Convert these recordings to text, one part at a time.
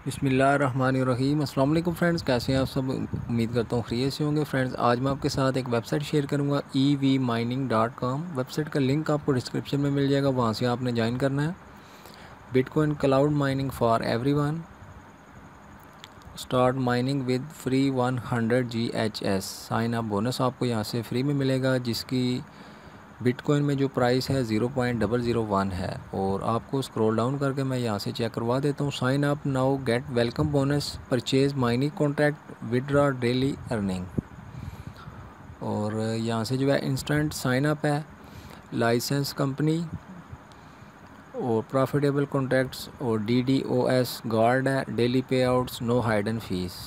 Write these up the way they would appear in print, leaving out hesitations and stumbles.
बिस्मिल्लाहिर्रहमानिर्रहीम। अस्सलाम वालेकुम फ्रेंड्स, कैसे हैं आप सब। उम्मीद करता हूँ खैरियत से होंगे। फ्रेंड्स, आज मैं आपके साथ एक वेबसाइट शेयर करूँगा evmining.com। वेबसाइट का लिंक आपको डिस्क्रिप्शन में मिल जाएगा, वहाँ से आपने ज्वाइन करना है। Bitcoin cloud mining for everyone, start mining with free 100 GHS। Sign up bonus आपको यहाँ से फ्री में मिलेगा, जिसकी बिटकॉइन में जो प्राइस है 0.001 है। और आपको स्क्रॉल डाउन करके मैं यहाँ से चेक करवा देता हूँ। Sign up now get welcome bonus, purchase mining contract, withdraw daily earning. और यहाँ से जो है इंस्टेंट साइन अप है, लाइसेंस कंपनी और प्रॉफिटेबल कॉन्ट्रैक्ट्स और DDoS गार्ड है, daily payouts, no hidden fees.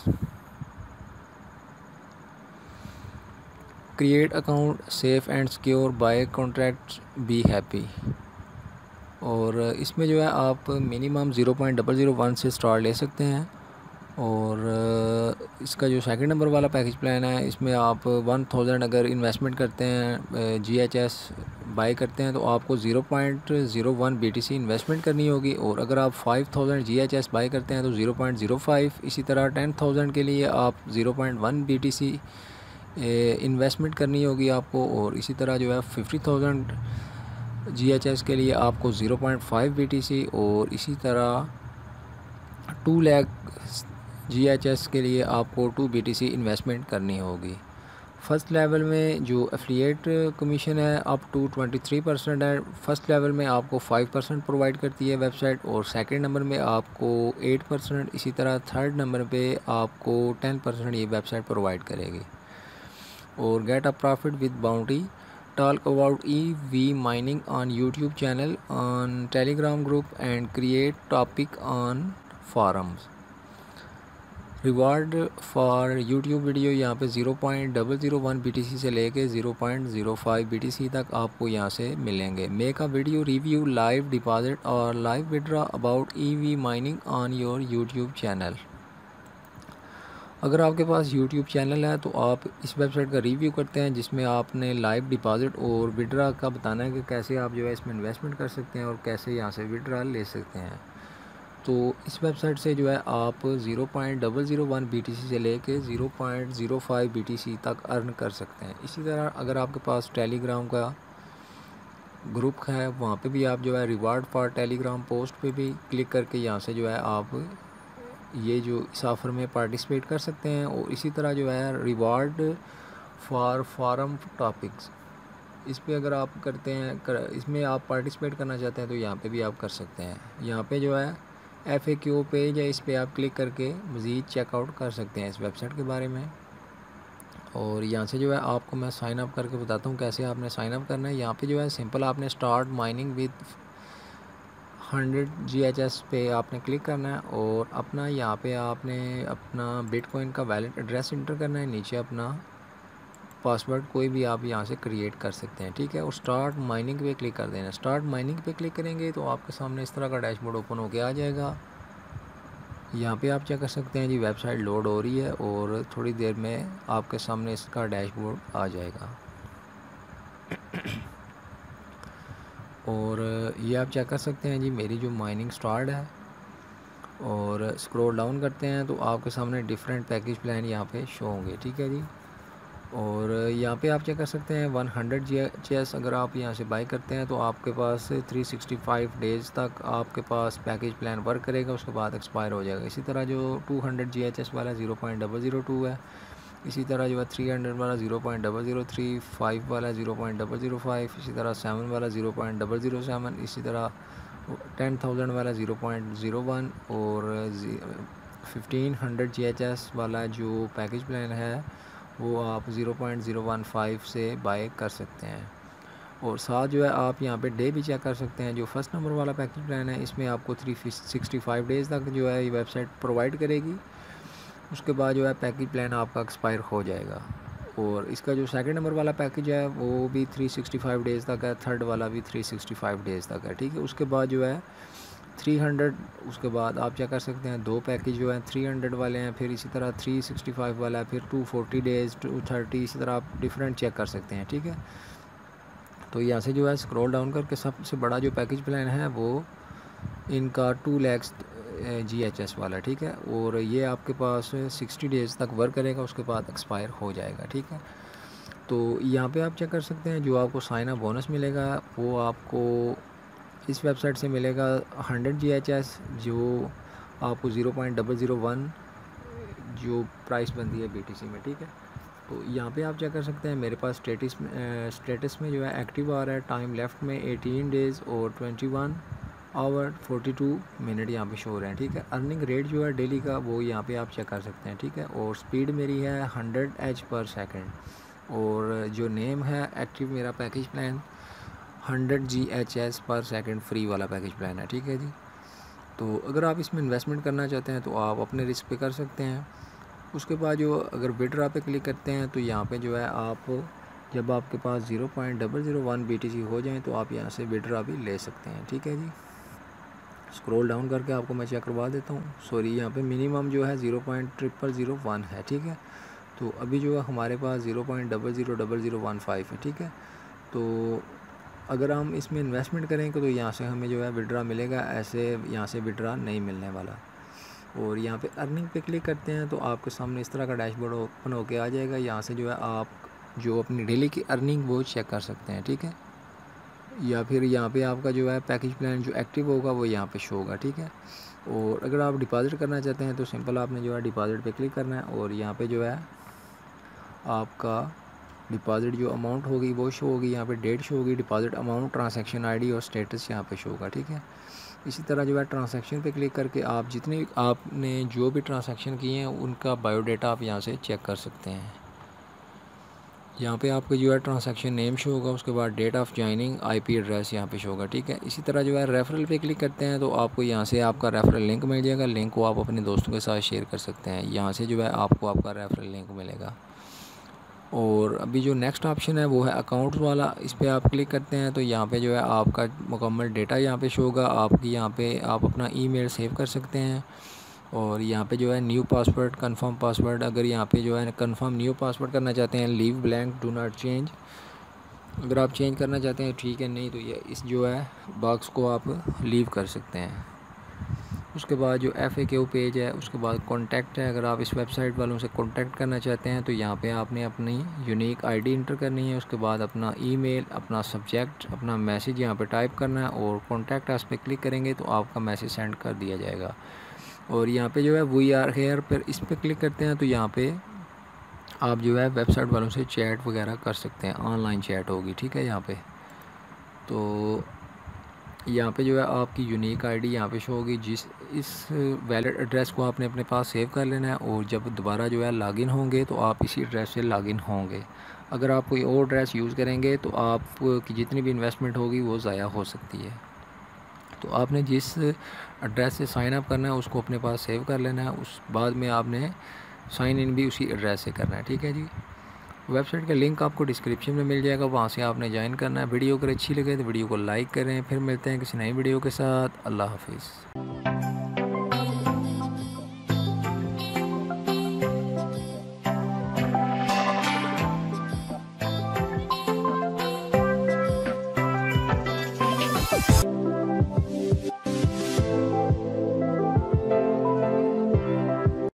Create account safe and secure, buy contracts, be happy. और इसमें जो है आप मिनिमम 0.001 से स्टार्ट ले सकते हैं। और इसका जो सेकंड नंबर वाला पैकेज प्लान है, इसमें आप 1000 अगर इन्वेस्टमेंट करते हैं, GHS बाई करते हैं, तो आपको 0.01 BTC इन्वेस्टमेंट करनी होगी। और अगर आप 5000 GHS बाई करते हैं तो 0.05। इसी तरह 10,000 के लिए आप 0.1 BTC इन्वेस्टमेंट करनी होगी आपको। और इसी तरह जो है 50,000 GHS के लिए आपको 0.5 BTC और इसी तरह 2 लाख GHS के लिए आपको 2 BTC इन्वेस्टमेंट करनी होगी। फ़र्स्ट लेवल में जो एफिलिएट कमीशन है अप टू 23% है। फ़र्स्ट लेवल में आपको 5% प्रोवाइड करती है वेबसाइट, और सेकंड नंबर में आपको 8%। इसी तरह थर्ड नंबर पे आपको 10% ये वेबसाइट प्रोवाइड करेगी। और get a profit with bounty, talk about EV mining on YouTube channel, on Telegram group, and create topic on forums। Reward for YouTube video यहाँ पे 0.001 BTC से लेके 0.05 BTC तक आपको यहाँ से मिलेंगे। Make a video review, live deposit और live withdraw about EV mining on your YouTube channel. अगर आपके पास यूट्यूब चैनल है तो आप इस वेबसाइट का रिव्यू करते हैं, जिसमें आपने लाइव डिपॉजिट और विड्रा का बताना है कि कैसे आप जो है इसमें इन्वेस्टमेंट कर सकते हैं और कैसे यहाँ से विड्रा ले सकते हैं। तो इस वेबसाइट से जो है आप 0.001 BTC से लेके 0.05 BTC तक अर्न कर सकते हैं। इसी तरह अगर आपके पास टेलीग्राम का ग्रुप है, वहाँ पे भी आप जो है रिवार्ड फॉर टेलीग्राम पोस्ट पे भी क्लिक करके यहाँ से जो है आप ये जो इस ऑफ़र में पार्टिसिपेट कर सकते हैं। और इसी तरह जो है रिवार्ड फॉर फॉरम टॉपिक्स, इस पे अगर आप करते हैं इसमें आप पार्टिसिपेट करना चाहते हैं तो यहाँ पे भी आप कर सकते हैं। यहाँ पे जो है FAQ पेज है, इस पे आप क्लिक करके मज़ीद चेकआउट कर सकते हैं इस वेबसाइट के बारे में। और यहाँ से जो है आपको मैं साइन अप करके बताता हूँ कैसे आपने साइन अप करना है। यहाँ पे जो है सिंपल आपने स्टार्ट माइनिंग विद 100 GHS पे आपने क्लिक करना है और अपना यहाँ पे आपने अपना बिटकॉइन का वैलेट एड्रेस इंटर करना है। नीचे अपना पासवर्ड कोई भी आप यहाँ से क्रिएट कर सकते हैं, ठीक है। और स्टार्ट माइनिंग पे क्लिक कर देना। स्टार्ट माइनिंग पे क्लिक करेंगे तो आपके सामने इस तरह का डैशबोर्ड ओपन होके आ जाएगा। यहाँ पे आप चेक कर सकते हैं जी, वेबसाइट लोड हो रही है और थोड़ी देर में आपके सामने इसका डैशबोर्ड आ जाएगा। और ये आप चेक कर सकते हैं जी, मेरी जो माइनिंग स्टार्ट है। और स्क्रॉल डाउन करते हैं तो आपके सामने डिफरेंट पैकेज प्लान यहाँ पे शो होंगे, ठीक है जी। और यहाँ पे आप चेक कर सकते हैं 100 GHS अगर आप यहाँ से बाई करते हैं तो आपके पास 365 डेज़ तक आपके पास पैकेज प्लान वर्क करेगा, उसके बाद एक्सपायर हो जाएगा। इसी तरह जो 200 GHS वाला 0.002 है, इसी तरह जो है 300 वाला 0.003, 5 वाला 0.005, इसी तरह 7 वाला 0.007, इसी तरह 10,000 वाला 0.01 और 1500 GHS वाला जो पैकेज प्लान है वो आप 0.015 से बाय कर सकते हैं। और साथ जो है आप यहाँ पे डे भी चेक कर सकते हैं। जो फर्स्ट नंबर वाला पैकेज प्लान है इसमें आपको 365 डेज़ तक जो है ये वेबसाइट प्रोवाइड करेगी। उसके बाद जो है पैकेज प्लान आपका एक्सपायर हो जाएगा। और इसका जो सेकंड नंबर वाला पैकेज है वो भी 365 डेज़ तक है, थर्ड वाला भी 365 डेज़ तक है, ठीक है। उसके बाद जो है 300, उसके बाद आप चेक कर सकते हैं दो पैकेज जो हैं 300 वाले हैं, फिर इसी तरह 365 वाला है, फिर 240 डेज़, 230, इसी तरह आप डिफरेंट चेक कर सकते हैं, ठीक है। तो यहाँ से जो है स्क्रॉल डाउन करके सबसे बड़ा जो पैकेज प्लान है वो इनका 2 लाख GHS वाला, ठीक है। और ये आपके पास 60 डेज़ तक वर्क करेगा, उसके बाद एक्सपायर हो जाएगा, ठीक है। तो यहाँ पे आप चेक कर सकते हैं, जो आपको साइन अप बोनस मिलेगा वो आपको इस वेबसाइट से मिलेगा 100 GHS, जो आपको 0.001 जो प्राइस बनती है BTC में, ठीक है। तो यहाँ पे आप चेक कर सकते हैं, मेरे पास स्टेटस में जो है एक्टिव आ रहा है, टाइम लेफ़्ट में 18 डेज़ और 21 आवर 42 मिनट यहाँ पे शो हो रहे हैं, ठीक है। अर्निंग रेट जो है डेली का वो यहाँ पे आप चेक कर सकते हैं, ठीक है। और स्पीड मेरी है 100 H/s, और जो नेम है एक्टिव मेरा पैकेज प्लान 100 GHS/s फ्री वाला पैकेज प्लान है, ठीक है जी। तो अगर आप इसमें इन्वेस्टमेंट करना चाहते हैं तो आप अपने रिस्क पे कर सकते हैं। उसके बाद जो अगर विड्रॉ पे क्लिक करते हैं तो यहाँ पे जो है आप जब आपके पास 0.001 BTC हो जाए तो आप यहाँ से विड्रॉ भी ले सकते हैं, ठीक है जी। स्क्रॉल डाउन करके आपको मैं चेक करवा देता हूँ। सॉरी, यहाँ पे मिनिमम जो है 0.0001 है, ठीक है। तो अभी जो है हमारे पास 0.000015 है, ठीक है। तो अगर हम इसमें इन्वेस्टमेंट करेंगे तो यहाँ से हमें जो है विड्रॉ मिलेगा, ऐसे यहाँ से विड्रॉ नहीं मिलने वाला। और यहाँ पे अर्निंग पे क्लिक करते हैं तो आपके सामने इस तरह का डैशबोर्ड ओपन होके आ जाएगा। यहाँ से जो है आप जो अपनी डेली की अर्निंग वो चेक कर सकते हैं, ठीक है। या फिर यहाँ पे आपका जो है पैकेज प्लान जो एक्टिव होगा वो यहाँ पे शो होगा, ठीक है। और अगर आप डिपॉज़िट करना चाहते हैं तो सिंपल आपने जो है डिपॉज़िट पे क्लिक करना है, और यहाँ पे जो है आपका डिपॉज़िट जो अमाउंट होगी वो शो होगी, यहाँ पे डेट शो होगी, डिपॉज़िट अमाउंट, ट्रांजैक्शन आईडी और स्टेटस यहाँ पे शो होगा, ठीक है। इसी तरह जो है ट्रांजैक्शन पे क्लिक करके आप जितने आपने जो भी ट्रांजैक्शन किए हैं उनका बायोडाटा आप यहाँ से चेक कर सकते हैं। यहाँ पे आपको जो है ट्रांजैक्शन नेम शो होगा, उसके बाद date of joining, IP address यहाँ पे शो होगा, ठीक है। इसी तरह जो है रेफरल पे क्लिक करते हैं तो आपको यहाँ से आपका रेफरल लिंक मिल जाएगा। लिंक को आप अपने दोस्तों के साथ शेयर कर सकते हैं, यहाँ से जो है आपको आपका रेफरल लिंक मिलेगा। और अभी जो नेक्स्ट ऑप्शन है वो है अकाउंट्स वाला, इस पर आप क्लिक करते हैं तो यहाँ पे जो है आपका मुकम्मल डेटा यहाँ पे शो होगा। आपकी यहाँ पे आप अपना ईमेल सेव कर सकते हैं, और यहाँ पे जो है न्यू पासवर्ड, कंफर्म पासवर्ड, अगर यहाँ पे जो है कंफर्म न्यू पासवर्ड करना चाहते हैं, leave blank, do not change, अगर आप चेंज करना चाहते हैं ठीक है, नहीं तो ये इस जो है बॉक्स को आप लीव कर सकते हैं। उसके बाद जो FAQ पेज है, उसके बाद कॉन्टैक्ट है, अगर आप इस वेबसाइट वालों से कॉन्टैक्ट करना चाहते हैं तो यहाँ पे आपने अपनी यूनिक ID इंटर करनी है। उसके बाद अपना ईमेल, अपना सब्जेक्ट, अपना मैसेज यहाँ पे टाइप करना है, और कॉन्टैक्ट अस पे क्लिक करेंगे तो आपका मैसेज सेंड कर दिया जाएगा। और यहाँ पे जो है वी आर हेयर पर इस पर क्लिक करते हैं तो यहाँ पे आप जो है वेबसाइट वालों से चैट वगैरह कर सकते हैं, ऑनलाइन चैट होगी, ठीक है। यहाँ पे तो यहाँ पे जो है आपकी यूनिक ID यहाँ पे शो होगी, इस वैलिड एड्रेस को आपने अपने पास सेव कर लेना है, और जब दोबारा जो है लॉगिन होंगे तो आप इसी एड्रेस से लॉगिन होंगे। अगर आप कोई और एड्रेस यूज़ करेंगे तो आपकी जितनी भी इन्वेस्टमेंट होगी वो ज़ाया हो सकती है। तो आपने जिस एड्रेस से साइन अप करना है उसको अपने पास सेव कर लेना है, उस बाद में आपने साइन इन भी उसी एड्रेस से करना है, ठीक है जी। वेबसाइट का लिंक आपको डिस्क्रिप्शन में मिल जाएगा, वहाँ से आपने ज्वाइन करना है। वीडियो अगर अच्छी लगे तो वीडियो को लाइक करें। फिर मिलते हैं किसी नई वीडियो के साथ। अल्लाह हाफिज़।